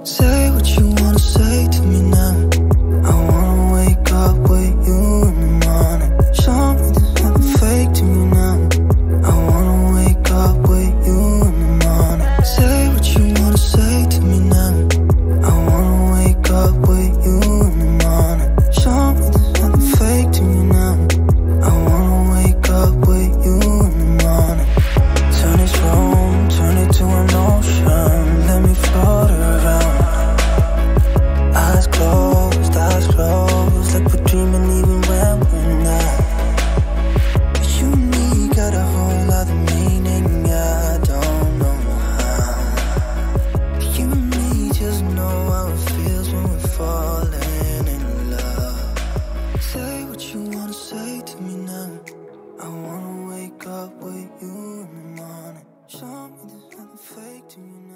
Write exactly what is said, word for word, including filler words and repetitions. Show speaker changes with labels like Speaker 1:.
Speaker 1: Say what you wanna say to me now. I wanna wake up with you in the morning. Show me there's nothing fake to me now. I wanna wake up with you in the morning. Say what you wanna say to me now. I wanna wake up with you in the morning. Show me there's nothing fake to me now. I wanna wake up with you in the morning. Turn this room, turn it to an ocean. Let me float around. Eyes closed, eyes closed, like we're dreaming even when we're not. You and me got a whole other meaning, I don't know how. You and me just know how it feels when we're falling in love. Say what you wanna say to me now. I wanna wake up with you in the morning. Show me there's nothing fake to me now.